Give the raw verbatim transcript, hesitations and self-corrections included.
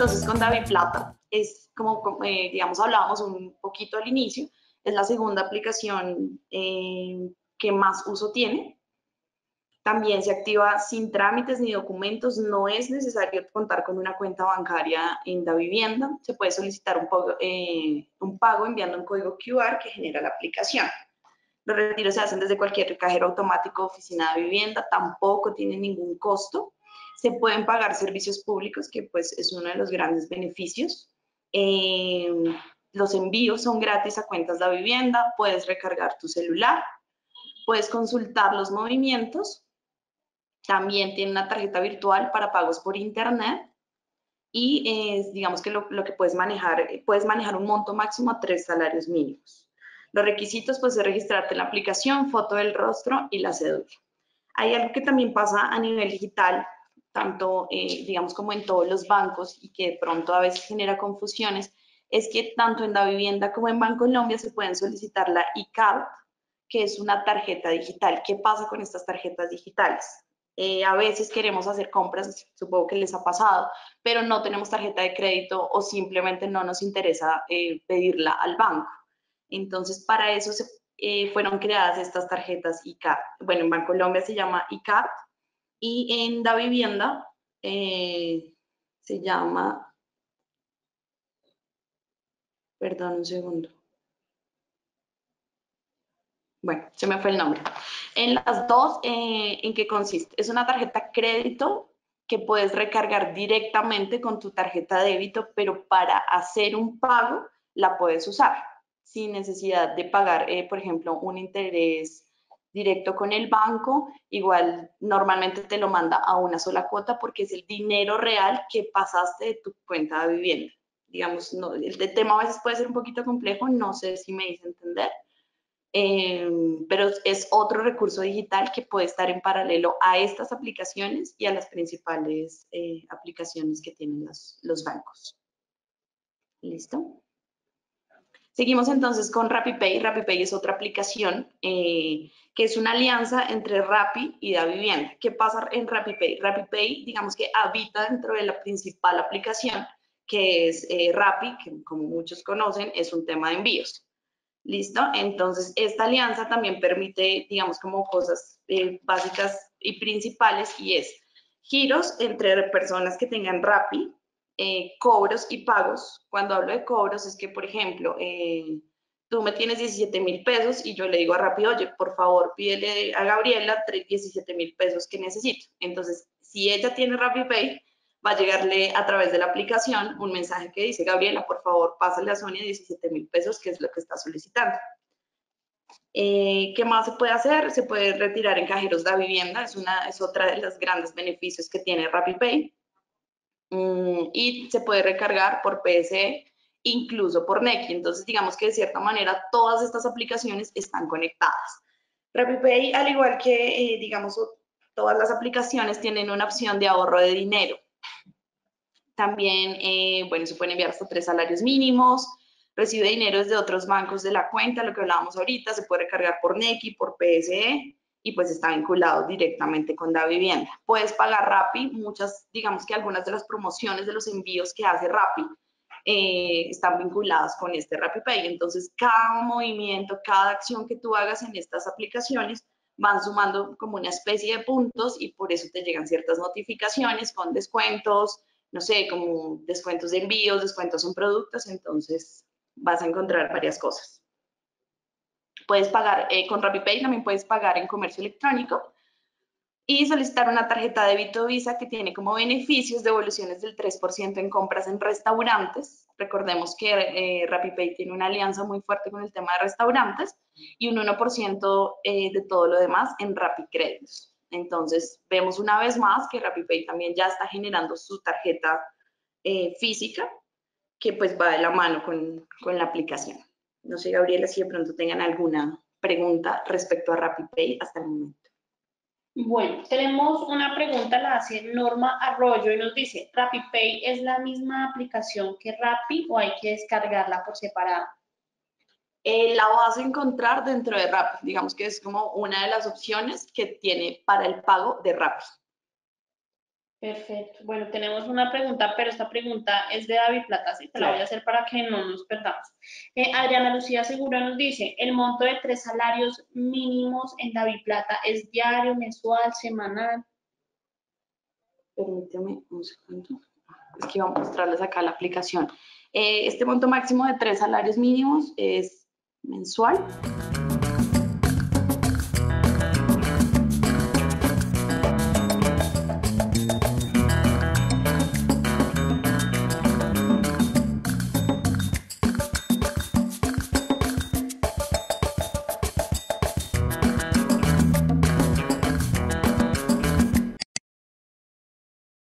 entonces con DaviPlata. Es como, como, eh, digamos, hablábamos un poquito al inicio, es la segunda aplicación eh, que más uso tiene. También se activa sin trámites ni documentos, no es necesario contar con una cuenta bancaria en Davivienda, se puede solicitar un pago, eh, un pago enviando un código Q R que genera la aplicación. Los retiros se hacen desde cualquier cajero automático o oficina de vivienda, tampoco tienen ningún costo. Se pueden pagar servicios públicos, que pues es uno de los grandes beneficios. Eh, los envíos son gratis a cuentas de vivienda, puedes recargar tu celular, puedes consultar los movimientos. También tiene una tarjeta virtual para pagos por internet y eh, digamos que lo, lo que puedes manejar, puedes manejar un monto máximo a tres salarios mínimos. Los requisitos pues es registrarte en la aplicación, foto del rostro y la cédula. Hay algo que también pasa a nivel digital, tanto eh, digamos como en todos los bancos y que de pronto a veces genera confusiones, es que tanto en Davivienda como en Bancolombia se pueden solicitar la iCard, que es una tarjeta digital. ¿Qué pasa con estas tarjetas digitales? Eh, a veces queremos hacer compras, supongo que les ha pasado, pero no tenemos tarjeta de crédito o simplemente no nos interesa eh, pedirla al banco. Entonces, para eso se, eh, fueron creadas estas tarjetas iCard. Bueno, en Bancolombia se llama iCard y en Davivienda eh, se llama, perdón un segundo. Bueno, se me fue el nombre. En las dos, eh, ¿en qué consiste? Es una tarjeta crédito que puedes recargar directamente con tu tarjeta débito, pero para hacer un pago la puedes usar sin necesidad de pagar, eh, por ejemplo, un interés directo con el banco. Igual normalmente te lo manda a una sola cuota porque es el dinero real que pasaste de tu cuenta de vivienda. Digamos, no, el, el tema a veces puede ser un poquito complejo, no sé si me hice entender. Eh, pero es otro recurso digital que puede estar en paralelo a estas aplicaciones y a las principales eh, aplicaciones que tienen los, los bancos. ¿Listo? Seguimos entonces con RappiPay. RappiPay es otra aplicación eh, que es una alianza entre Rappi y Davivienda. ¿Qué pasa en RappiPay? RappiPay, digamos que habita dentro de la principal aplicación, que es eh, Rappi, que como muchos conocen, es un tema de envíos. ¿Listo? Entonces, esta alianza también permite, digamos, como cosas eh, básicas y principales, y es giros entre personas que tengan Rappi, eh, cobros y pagos. Cuando hablo de cobros es que, por ejemplo, eh, tú me tienes diecisiete mil pesos y yo le digo a Rappi, oye, por favor, pídele a Gabriela diecisiete mil pesos que necesito. Entonces, si ella tiene RappiPay, va a llegarle a través de la aplicación un mensaje que dice, Gabriela, por favor, pásale a Sonia diecisiete mil pesos, que es lo que está solicitando. Eh, ¿Qué más se puede hacer? Se puede retirar en cajeros de vivienda, es, una, es otra de los grandes beneficios que tiene RappiPay. Mm, y se puede recargar por P S E, incluso por Nequi. Entonces, digamos que de cierta manera todas estas aplicaciones están conectadas. RappiPay, al igual que, eh, digamos, todas las aplicaciones, tienen una opción de ahorro de dinero. También, eh, bueno, se pueden enviar hasta tres salarios mínimos, recibe dinero desde otros bancos de la cuenta, lo que hablábamos ahorita, se puede recargar por Nequi, por P S E, y pues está vinculado directamente con Davivienda. Puedes pagar Rappi, muchas, digamos que algunas de las promociones de los envíos que hace Rappi eh, están vinculadas con este RappiPay. Entonces, cada movimiento, cada acción que tú hagas en estas aplicaciones van sumando como una especie de puntos y por eso te llegan ciertas notificaciones con descuentos, no sé, como descuentos de envíos, descuentos en productos, entonces vas a encontrar varias cosas. Puedes pagar eh, con RappiPay, también puedes pagar en comercio electrónico y solicitar una tarjeta de débito Visa que tiene como beneficios devoluciones del tres por ciento en compras en restaurantes. Recordemos que eh, RappiPay tiene una alianza muy fuerte con el tema de restaurantes y un uno por ciento eh, de todo lo demás en RappiCréditos. Entonces, vemos una vez más que RappiPay también ya está generando su tarjeta eh, física que pues va de la mano con, con la aplicación. No sé, Gabriela, si de pronto tengan alguna pregunta respecto a RappiPay hasta el momento. Bueno, tenemos una pregunta, la hace Norma Arroyo y nos dice, ¿RappiPay es la misma aplicación que Rappi o hay que descargarla por separado? Eh, la vas a encontrar dentro de Rappi, digamos que es como una de las opciones que tiene para el pago de Rappi. Perfecto. Bueno, tenemos una pregunta, pero esta pregunta es de David Plata, así te la voy a hacer para que no nos perdamos. Eh, Adriana Lucía Segura nos dice, el monto de tres salarios mínimos en David Plata es diario, mensual, semanal. Permíteme un segundo. Es que iba a mostrarles acá la aplicación. Eh, este monto máximo de tres salarios mínimos es mensual.